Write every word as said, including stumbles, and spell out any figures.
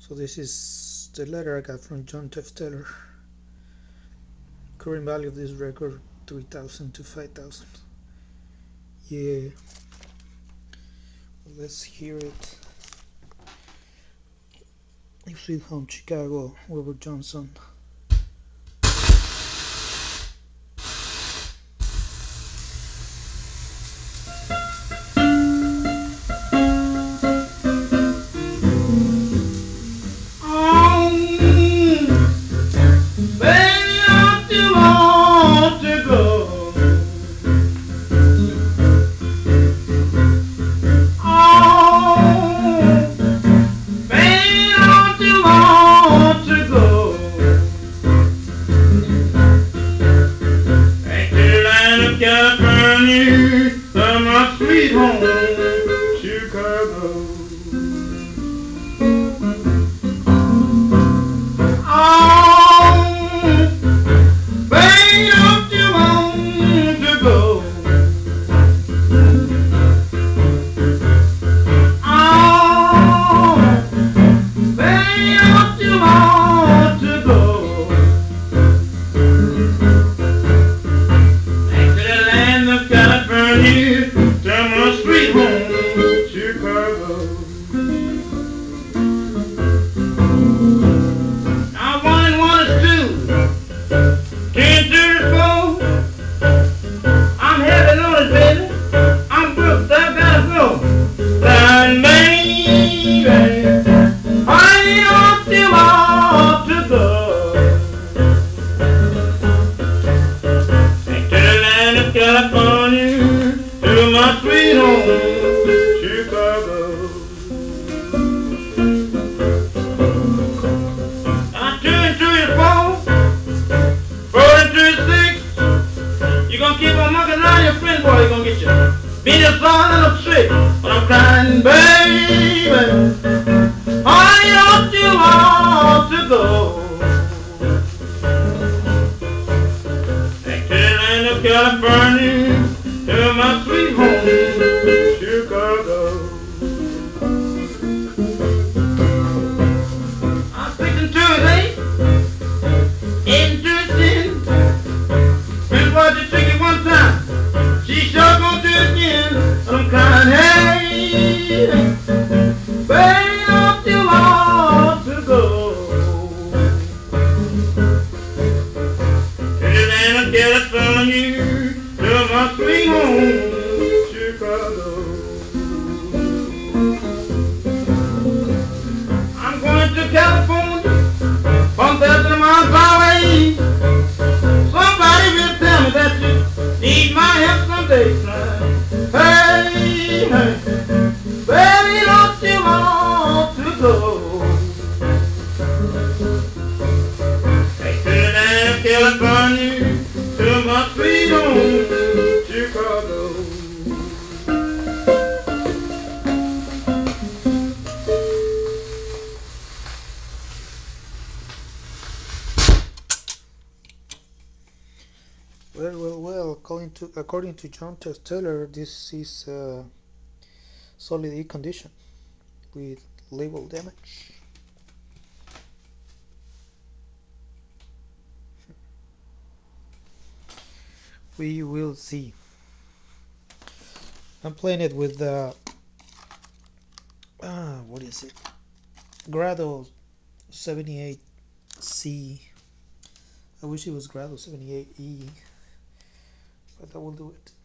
So this is the letter I got from John Tefteller. Current value of this record three thousand to five thousand. Yeah. Let's hear it. Sweet Home Chicago, Robert Johnson. California, from my sweet home, Chicago. Oh, baby, don't you want to go? Oh, baby, don't you want to go? California, to my sweet home, Chicago. Now one and one is two, ten thirty-four. I'm heavy loaded, baby. I'm booked, I gotta go. Down, baby, I want you all to go. Back to the land of California, to my sweet home, Chicago. I two and two is four, four and two is six. You gonna keep on mucking around your friend, boy, you gonna get your beat a song and a trick. But I'm crying, baby, I want you all to go. Back to the land of California, to my sweet home, Chicago. I'm fixing two is eight, eight and two is ten. Friend boy just took it one time, she sure gonna do it again. And I'm crying, hey, baby, don't you want to go? To the land of California, to my sweet home, Chicago. I'm going to California, one thousand miles away. Somebody will tell me that you need my help someday, son. Hey, hey, baby, don't you want to go? Back to the land of California, to my sweet home, Chicago. Well, well, well. According to according to John Tefteller, this is uh, solid E condition with label damage. We will see. I'm playing it with the ah, what is it? Grado seventy-eight C. I wish it was Grado seventy-eight E, but I will do it.